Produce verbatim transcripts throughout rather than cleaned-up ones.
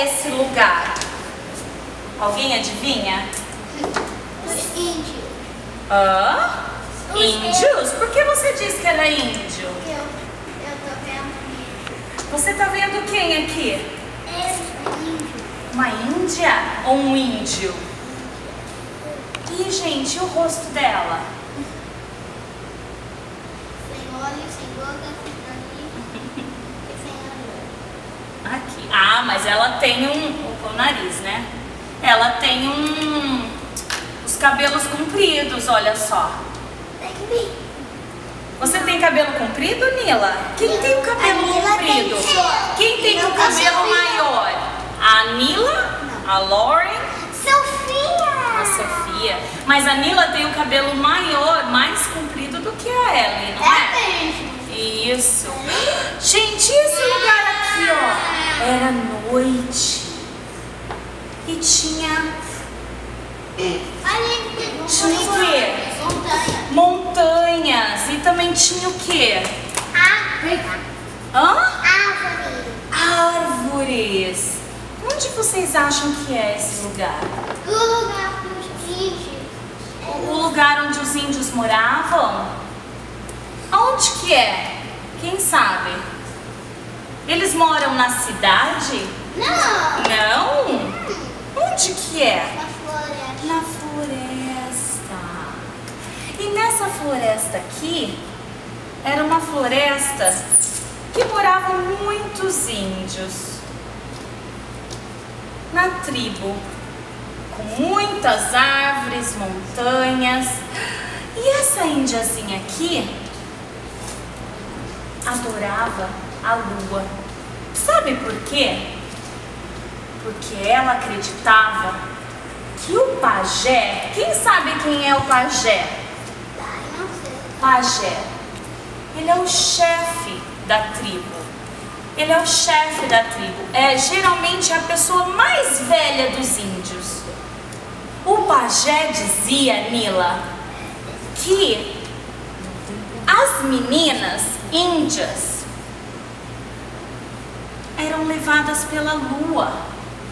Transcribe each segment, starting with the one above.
é esse lugar? Alguém adivinha? Os índios. Hã? Os Índios? Por que você disse que era índio? Eu, eu tô vendo. Você tá vendo quem aqui? Esse índio. Uma índia ou um índio? Ih, gente, e o rosto dela? Sem olhos, sem boca, sem nariz e sem olho. Aqui. Ah, mas ela tem um... O nariz, né? Ela tem um... Os cabelos compridos, olha só. Tem que vir. Você tem cabelo comprido, Nila? Quem tem o cabelo A Nila comprido? tem só. Quem tem Não, o cabelo Sofia. maior? A Nila? Não. A Lauren? Sofia! A Sofia. Mas a Nila tem o cabelo maior, mais comprido do que a Ellie, não é? É mesmo. Isso. Gente, esse lugar aqui, ó, era noite. E tinha... Ali, Tinha o quê? montanha. Montanhas. E também tinha o quê? Árvore. Hã? Árvore. Árvores. Onde vocês acham que é esse lugar? O lugar dos índios. O lugar onde os índios moravam? Aonde que é? Quem sabe? Eles moram na cidade? Não. Não? Onde que é? Na floresta. Na floresta. E nessa floresta aqui, era uma floresta que moravam muitos índios. Na tribo, com muitas árvores, montanhas. E essa índiazinha aqui adorava a lua. Sabe por quê? Porque ela acreditava que o pajé... Quem sabe quem é o pajé? Ai, não sei. Pajé. Ele é o chefe da tribo. Ele é o chefe da tribo. É geralmente a pessoa mais velha dos índios. O pajé dizia, Nila, que as meninas índias eram levadas pela lua.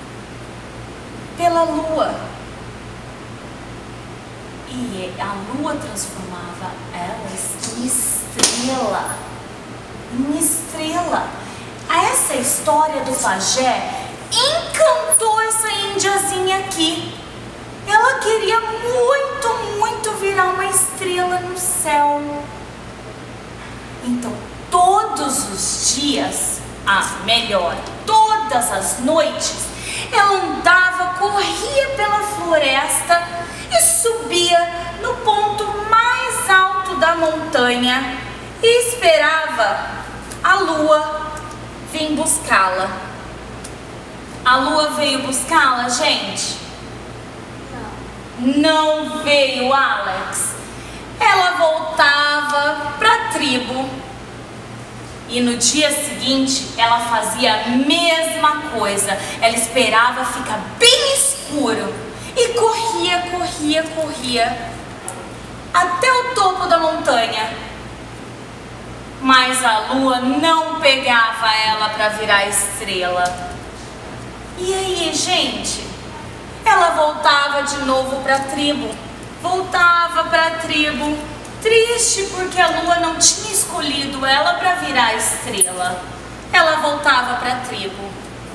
Pela lua. E a lua transformava elas em estrela. Em estrela. Essa história do pajé encantou essa índiazinha aqui. Ela queria muito, muito virar uma estrela no céu. Então, todos os dias, ah, melhor, todas as noites, ela andava, corria pela floresta e subia no ponto mais alto da montanha e esperava a lua vir buscá-la. A lua veio buscá-la, gente? Não. Não veio, Alex. Ela voltava para a tribo e no dia seguinte ela fazia a mesma coisa. Ela esperava ficar bem escuro e corria, corria, corria até o topo da montanha. Mas a lua não pegava ela para virar estrela. E aí, gente? Ela voltava de novo para a tribo. Voltava para a tribo, triste porque a lua não tinha escolhido ela para virar estrela. Ela voltava para a tribo.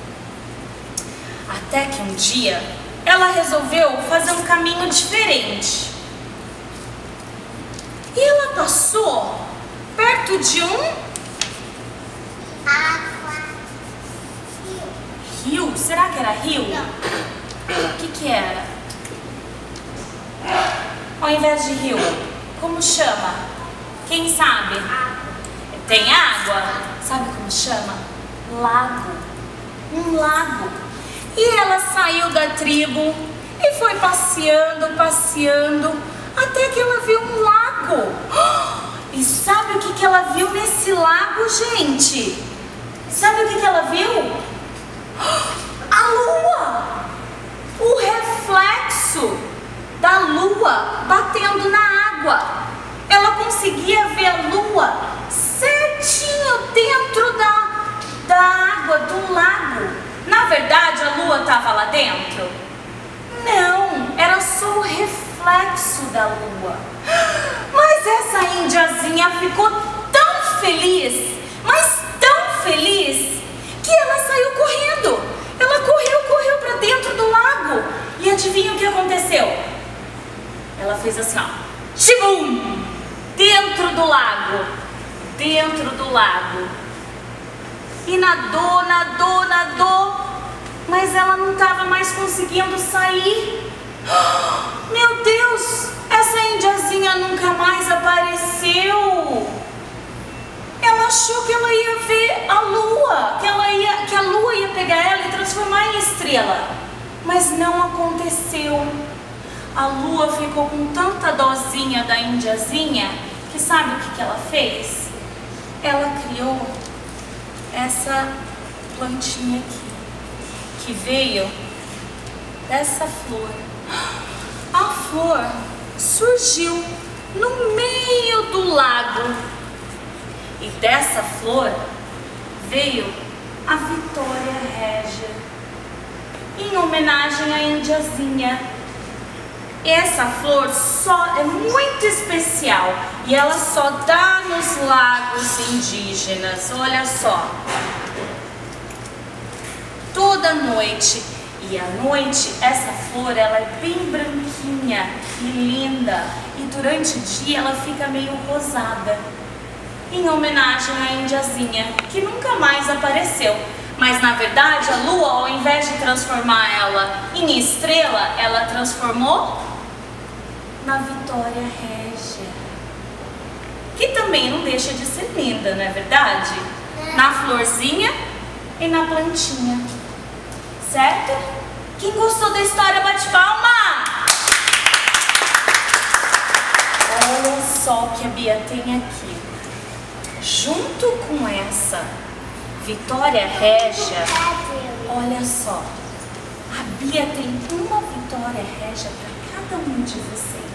Até que um dia, ela resolveu fazer um caminho diferente. E ela passou perto de um Água. Rio. rio. Será que era rio? Não. O que que era? Ao invés de rio, como chama? Quem sabe? Água. Tem água? Sabe como chama? Lago. Um lago. E ela saiu da tribo e foi passeando, passeando, até que ela viu um lago. E sabe o que que ela viu nesse lago, gente? Sabe o que que ela viu? A lua! O reflexo da lua batendo na água. Ela conseguia ver a lua certinho dentro da, da água, do lago. Na verdade, a dentro? Não, era só o reflexo da lua. Mas essa indiazinha ficou tão feliz, mas tão feliz, que ela saiu correndo. Ela correu, correu para dentro do lago. E adivinha o que aconteceu? Ela fez assim, ó, tibum, dentro do lago, dentro do lago. E nadou, nadou, nadou, mas ela não estava mais conseguindo sair. Meu Deus, essa indiazinha nunca mais apareceu. Ela achou que ela ia ver a lua, que, ela ia, que a lua ia pegar ela e transformar em estrela. Mas não aconteceu. A lua ficou com tanta dozinha da indiazinha que sabe o que, que ela fez? Ela criou essa plantinha aqui, que veio dessa flor. A flor surgiu no meio do lago. E dessa flor veio a Vitória Régia, em homenagem à indiazinha. Essa flor só é muito especial e ela só dá nos lagos indígenas. Olha só, toda noite. E à noite essa flor ela é bem branquinha e linda, e durante o dia ela fica meio rosada, em homenagem à indiazinha, que nunca mais apareceu. Mas na verdade a lua, ao invés de transformar ela em estrela, ela transformou na Vitória Régia, que também não deixa de ser linda, não é verdade? Na florzinha e na plantinha, certo? Quem gostou da história, bate palma! Olha só o que a Bia tem aqui. Junto com essa Vitória Régia, olha só, a Bia tem uma Vitória Régia para cada um de vocês.